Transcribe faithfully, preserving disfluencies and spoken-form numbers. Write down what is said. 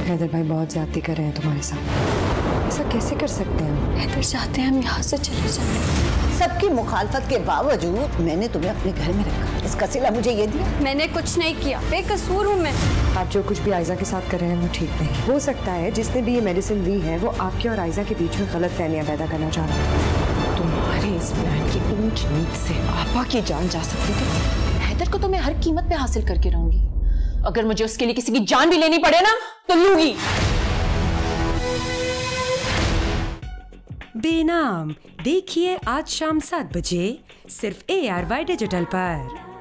हैदर भाई बहुत ज्यादती कर रहे हैं तुम्हारे साथ। ऐसा कैसे कर सकते हैं? हैदर चाहते हैं हम यहाँ से चले जाएं। सबकी मुखालफत के बावजूद मैंने तुम्हें अपने घर में रखा। इसका सिला मुझे ये दिया। मैंने कुछ नहीं किया, बेकसूर हूँ मैं। आप जो कुछ भी आयजा के साथ कर रहे हैं वो ठीक नहीं। हो सकता है जिसने भी ये मेडिसिन दी है वो आपके और आयजा के बीच में गलत फहमियां पैदा करना चाह रहा है। तुम्हारे इस प्लान की ऊंच नीच से आपा की जान जा सकती थी। हैदर को तो मैं हर कीमत पे हासिल करके रहूंगी। अगर मुझे उसके लिए किसी की जान भी लेनी पड़े ना तो लूंगी। बेनाम देखिए आज शाम सात बजे सिर्फ ए आर वाई डिजिटल पर।